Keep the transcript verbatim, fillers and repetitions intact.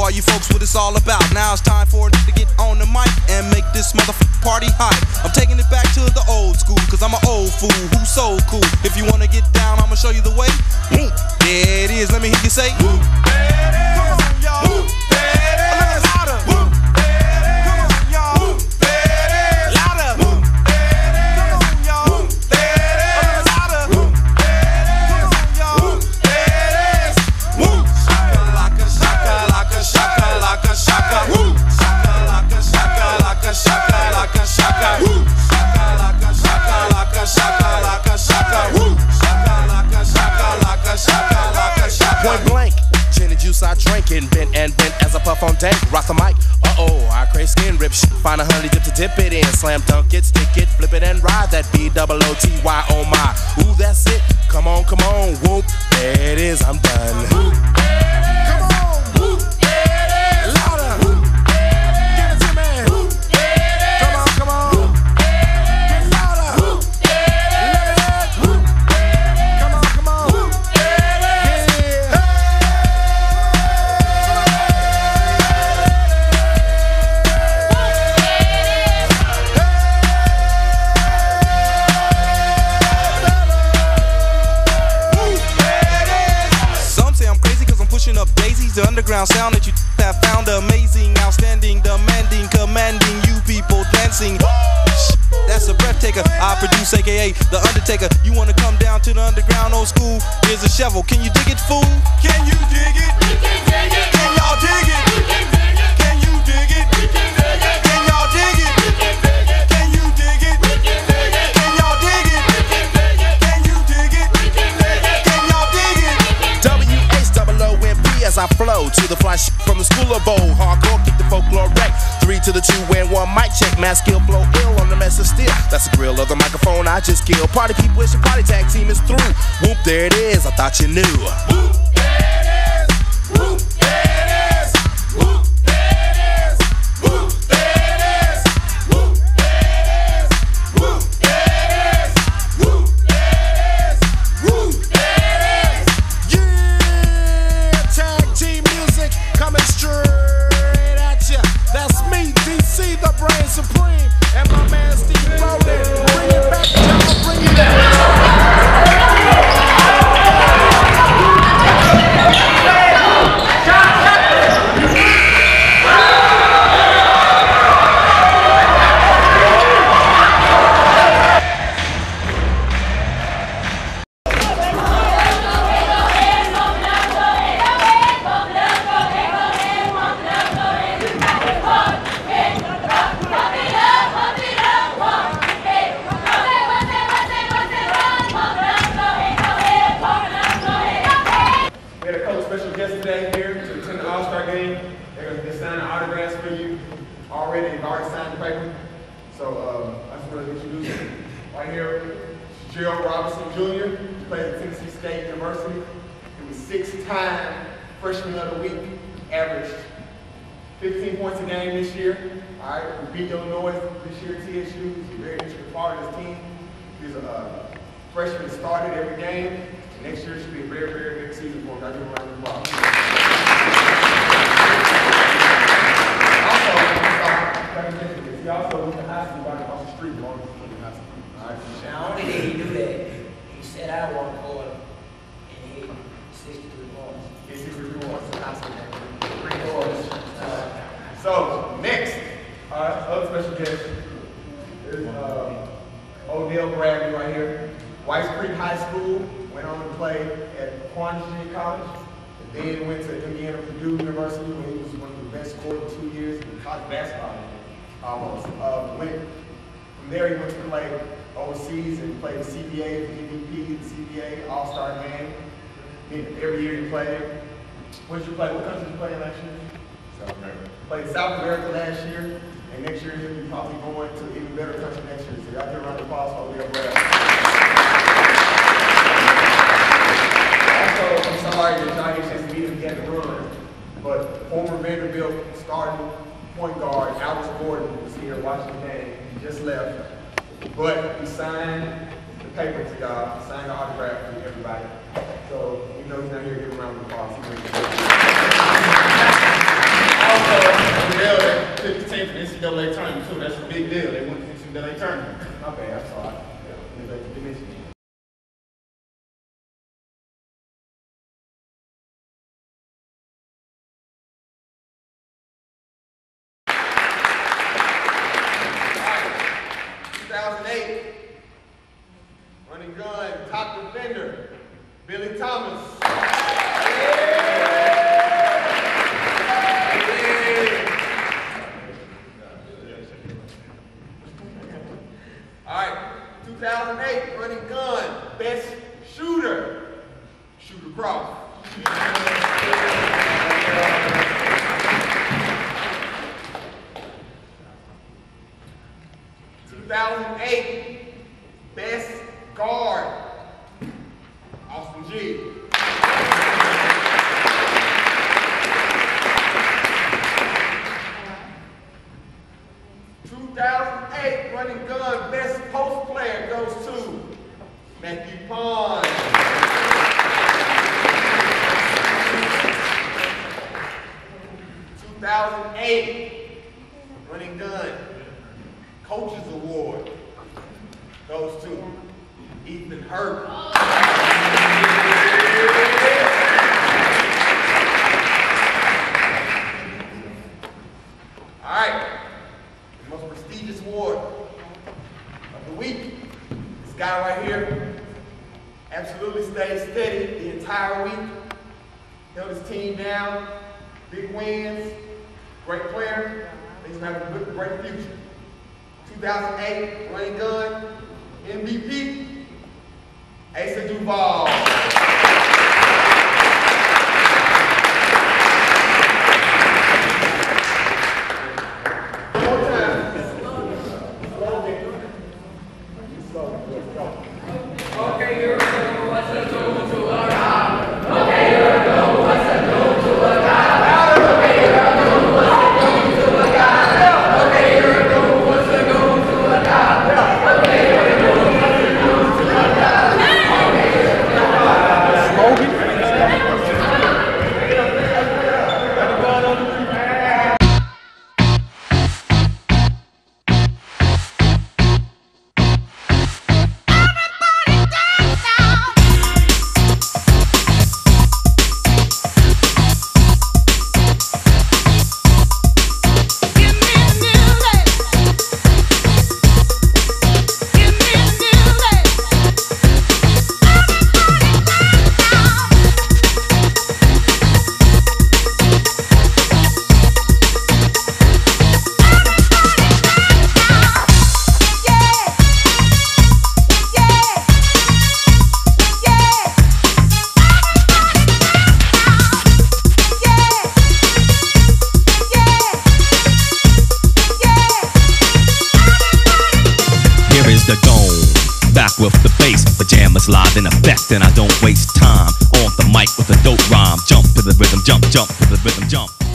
all you folks what it's all about. Now it's time for it to get on the mic and make this motherfucking party hot. I'm taking it back to the old school, cause I'm an old fool who's so cool. If you wanna get down, I'ma show you the way. Woo. There it is, let me hear you say woo. There it is. Come on, y'all. Woo. There it is. A little louder. Woo. There it is. Come on, y'all. Woo. There it is. Louder. Woo. There it is. Come on, y'all. Woo. There it is. A little louder. Woo. There it is. Come on, y'all. Woo. There it is. Woo. Shaka laka shaka laka shaka laka shaka. Woo. Shaka laka shaka laka shaka laka shaka. Woo. Shaka laka shaka laka shaka laka shaka. Woo. Shaka laka shaka laka shaka laka shaka. Point blank. Gin and juice I drink and bent and bent as I puff on dank. Rock the mic, uh-oh, I crave skin rip shit. Find a honey dip to dip it in. Slam dunk it, stick it, flip it and ride that B O O T Y, oh my. Ooh, that's it, come on, come on, whoop. There it is, I'm done. Whoop, come on, whoop, there it is. Louder, whoop, give it to me. Whoop, come on, come on. Whoop, get louder. Whoop, let it in. Whoop, come on, come on. Whoop, up daisies, the underground sound that you have found amazing, outstanding, demanding, commanding you people dancing. That's a breath taker. I produce, aka the Undertaker. You wanna come down to the underground old school? Here's a shovel. Can you dig it, fool? Can you dig it? We can dig it. Can y'all dig it? We can dig it. Can you dig it? We can dig it. Can y'all dig it? We can dig it. Can you dig it? We can dig it. Can y'all dig it? We can dig it. Can you dig it? We can dig it. Can y'all dig it? W H O O M P as I flow to the fly shit from the school of old. Hardcore, kick the folklore wreck. Three to the two and one mic check. Mass skill flow ill on the mess of steel. That's the grill of the microphone I just killed. Party people, it's your party tag team is through. Whoop, there it is, I thought you knew. Whoop, there it is. Whoop, there it is. Whoop, there it is. Whoop, there it is. Whoop, there it is. Whoop, there it is. Whoop, there it is. Whoop, there it is. Yeah, tag team music coming straight at ya. That's me, D C, the brain supreme, and my man Steve Rowland. Bring it back, y'all, bring it back. Yesterday here to attend the Allstar game. They're going to be signing autographs for you already. They've already signed the paper. So um, I just want to introduce you. Right here, Gerald Robinson Junior He played at Tennessee State University. He was six-time freshman of the week, averaged fifteen points a game this year. All right, we beat Illinois this year at T S U. He's a very integral part of this team. He's a uh, freshman that started every game. Next year should be a very, very big season for him. I give him a round of applause. Also, he also went to high school right across the street. Going to high school. All right. Not only did he do that, he said I want to go and hit sixty-three points. Hit sixty-three points in high school. Three points. Uh, so, next, all right, other special guest is uh, Odell Bradley right here. White Creek High School. Went on to play at Quantico College, and then went to Indiana Purdue University, where he was one of the best scorers in two years in college basketball, almost. Uh, went, from there, he went to play overseas and played the C B A, the M V P, the C B A, All-Star game. Every year he played. Where did you play? What country did you play in last year? South America. Played South America last year, and next year he'll be probably going to even better country next year. So y'all give a round of applause for Odell Bradley. Also, I'm sorry that y'all get a chance to meet him again to run, but former Vanderbilt starting point guard Alex Gordon was here watching the game. He just left, but he signed the paper to y'all, signed the autograph to everybody. So, you know he's not here, give him a round of applause. big deal. They went to the L A tournament. My bad, I'm sorry. Yeah, they mentioned it. two thousand eight, running gun, top defender, Billy Thomas. All right, two thousand eight, running gun, best shooter, Shooter Cross. two thousand eight, best guard, Austin G. two thousand eight, running gun, best post player goes to Matthew Pond. two thousand eight, running gun, Coaches Award goes to Ethan Herbert. All right, the most prestigious award of the week. This guy right here absolutely stayed steady the entire week. Held his team down, big wins, great player. He's gonna have a good, great future. two thousand eight, running gun, M V P, Asa Duval. One more time. Okay, here we go. What's the do to a guy? Okay, here we go. What's the do to a guy? Okay, here we go. What's the do to a guy? Okay, here we go. What's the do to a guy? Okay, here we go. What's the do to a guy? Okay, here we go. Smoking? The dome, back with the bass, pajamas live in effect, and I don't waste time on the mic with a dope rhyme. Jump to the rhythm, jump, jump to the rhythm, jump.